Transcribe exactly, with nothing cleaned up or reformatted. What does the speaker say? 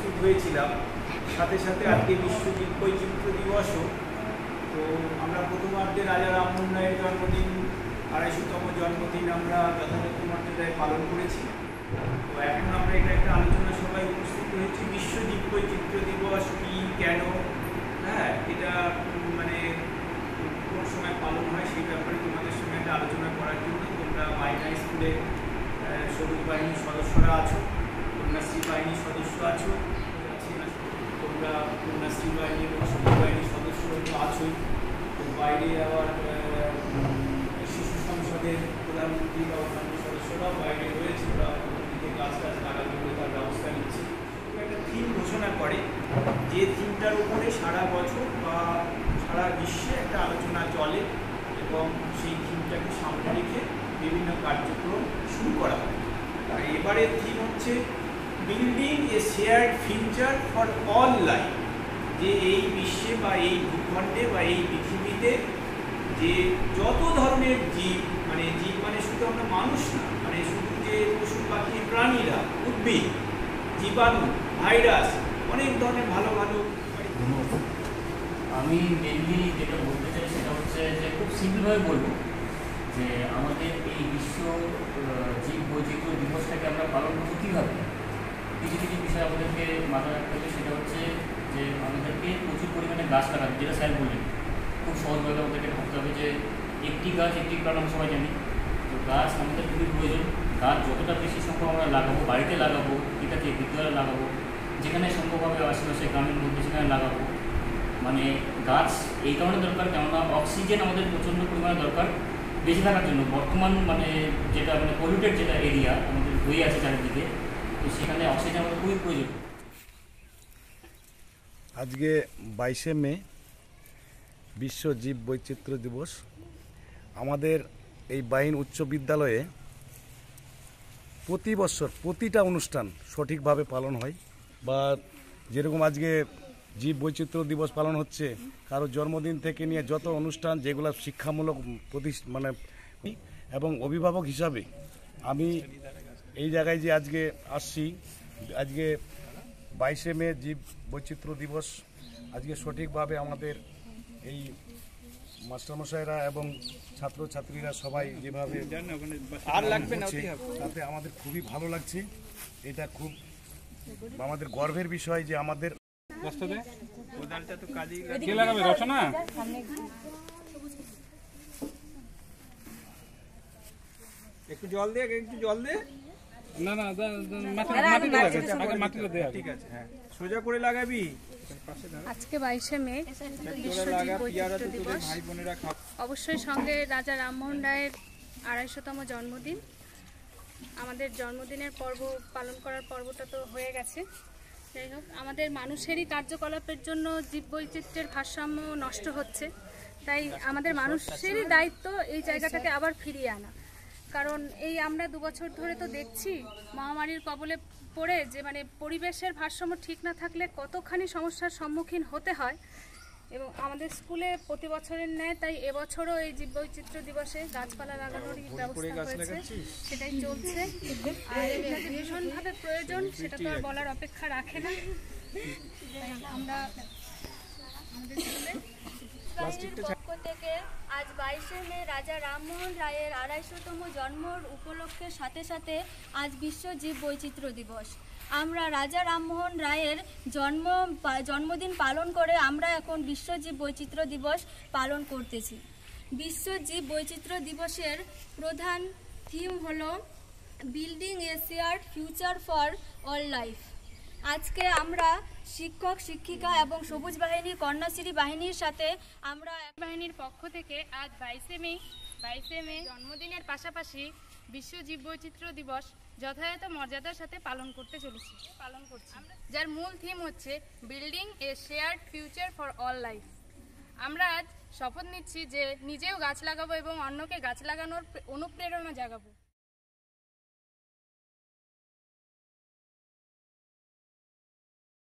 উপস্থিত হয়েছিলাম। সাথে সাথে আজকে বিশ্ব জীববৈচিত্র্য দিবসও। তো আমরা প্রথমার্ধে রাজা রামমোহন রায়ের জন্মদিন, আড়াইশোতম জন্মদিন আমরা যথাযথ মর্যাদায় পালন করেছি। তো এখন আমরা এটা একটা আলোচনা সভায় উপস্থিত হয়েছি, বিশ্ব জীববৈচিত্র্য দিবস কী, কেন, হ্যাঁ এটা মানে কোন সময় পালন হয় সেই ব্যাপারে তোমাদের সঙ্গে একটা আলোচনা করার জন্য। তোমরা মাইনা স্কুলে সবুজ বাহিনীর সদস্যরা আছো, কন্যাশ্রী বাহিনীর সদস্য আছো, তোমরা কন্যাশ্রী বাহিনী এবং সবুজ বাহিনীর সদস্য আছোই। তো বাইরে আবার শিশু সংসদের প্রধানমন্ত্রী বা অন্যান্য সদস্যরাও বাইরে রয়েছে, ওরা দিকে গাছ গাছ লাগার জন্য তার ব্যবস্থা নিচ্ছে। একটা থিম ঘোষণা করে, যে থিমটার উপরে সারা বছর বা সারা বিশ্বে একটা আলোচনা চলে এবং সেই থিমটাকে সামনে রেখে বিভিন্ন কার্যক্রম শুরু করা হয়। আর এবারের থিম হচ্ছে building a shared future for all life. যে এই বিশ্বে বা এই ভূখণ্ডে বা এই পৃথিবীতে যে যত ধরনের জীব, মানে জীব মানে শুধু আমরা মানুষ না, মানে শুধু যে পশু পাখি প্রাণীরা, উদ্ভিদ, জীবাণু, ভাইরাস, অনেক ধরনের ভালো ভালো। আমি মেনলি যেটা বলতে চাই সেটা হচ্ছে যে খুব সিম্পলভাবে বলবো যে আমাদের এই বিশ্ব জীব বৈচিত্র্য দিবসটাকে আমরা পালন করবো কীভাবে। কিছু কিছু বিষয় আমাদেরকে মাথায় রাখতে হবে, সেটা হচ্ছে যে আমাদেরকে প্রচুর পরিমাণে গাছ লাগাতে, যেটা স্যার বললেন খুব সহজভাবে আমাদেরকে ভাবতে হবে যে একটি গাছ একটি প্রাণ, আমরা সবাই জানি। তো গাছ আমাদের খুবই প্রয়োজন। গাছ যতটা বেশি সম্ভব আমরা লাগাবো, বাড়িতে লাগাবো, ঠিক আছে, বিদ্যালয়ে লাগাবো, যেখানে সম্ভব হবে আশেপাশে গ্রামের মধ্যে সেখানে লাগাবো। মানে গাছ এই কারণে দরকার, কেননা অক্সিজেন আমাদের প্রচণ্ড পরিমাণে দরকার বেঁচে থাকার জন্য। বর্তমান মানে যেটা মানে পলিউটেড যেটা এরিয়া আমাদের হয়ে আছে চারিদিকে, তো সেখানে অক্সিজেন আমাদের খুবই প্রয়োজন। আজকে বাইশে মে বিশ্ব জীব বৈচিত্র্য দিবস। আমাদের এই বাইন উচ্চ বিদ্যালয়ে প্রতি বছর প্রতিটা অনুষ্ঠান সঠিকভাবে পালন হয়। বা যেরকম আজকে জীব বৈচিত্র্য দিবস পালন হচ্ছে, কারো জন্মদিন থেকে নিয়ে যত অনুষ্ঠান যেগুলো শিক্ষামূলক প্রতিষ্ঠা মানে, এবং অভিভাবক হিসাবে আমি এই জায়গায় যে আজকে আসছি, আজকে বাইশে মে জীব বৈচিত্র্য দিবস আজকে সঠিকভাবে আমাদের এই মাস্টারমশাইরা এবং ছাত্রছাত্রীরা সবাই যেভাবে আর লাগবে না তাতে আমাদের খুবই ভালো লাগছে। এটা খুব আমাদের গর্বের বিষয় যে আমাদের রচনা একটু জল দে, একটু জল দে। না না মাটিটা দে, ঠিক আছে, হ্যাঁ সোজা করে লাগাবি। আজকে বাইশে মে বিশ্ব জীব বৈচিত্র্য দিবস। অবশ্যই সঙ্গে রাজা রামমোহন রায়ের আড়াইশোতম জন্মদিন। আমাদের জন্মদিনের পর্ব পালন করার পর্বটা তো হয়ে গেছে। যাই হোক, আমাদের মানুষেরই কার্যকলাপের জন্য জীব বৈচিত্র্যের ভারসাম্য নষ্ট হচ্ছে। তাই আমাদের মানুষেরই দায়িত্ব এই জায়গাটাকে আবার ফিরিয়ে আনা। কারণ এই আমরা দু বছর ধরে তো দেখছি মহামারীর কবলে পড়ে যে মানে পরিবেশের ভারসাম্য ঠিক না থাকলে কতখানি সমস্যার সম্মুখীন হতে হয়। এবং আমাদের স্কুলে প্রতি বছরের ন্যায় তাই এবছরও এই জীববৈচিত্র্য দিবসে গাছপালা লাগানোর ব্যবস্থা হয়েছে, সেটাই চলছে। আর এটা যে ভীষণভাবে প্রয়োজন সেটা তো আর বলার অপেক্ষা রাখে না। আমরা আমাদের স্কুলে পক্ষ থেকে আজ বাইশে মে রাজা রামমোহন রায়ের আড়াইশোতম জন্মর উপলক্ষের সাথে সাথে আজ বিশ্ব জীব বৈচিত্র্য দিবস। আমরা রাজা রামমোহন রায়ের জন্ম জন্মদিন পালন করে আমরা এখন বিশ্ব জীব বৈচিত্র্য দিবস পালন করতেছি। বিশ্ব জীব বৈচিত্র্য দিবসের প্রধান থিম হলো building a shared future for all life. আজকে আমরা শিক্ষক শিক্ষিকা এবং সবুজ বাহিনীর কন্যাশ্রী বাহিনীর সাথে আমরা বাহিনীর পক্ষ থেকে আজ বাইশে মে বাইশে মে জন্মদিনের পাশাপাশি বিশ্ব জীব বৈচিত্র্য দিবস যথাযথ মর্যাদার সাথে পালন করতে চলেছি পালন করছি যার মূল থিম হচ্ছে building a shared future for all life. আমরা আজ শপথ নিচ্ছি যে নিজেও গাছ লাগাবো এবং অন্যকে গাছ লাগানোর অনুপ্রেরণা জাগাবো।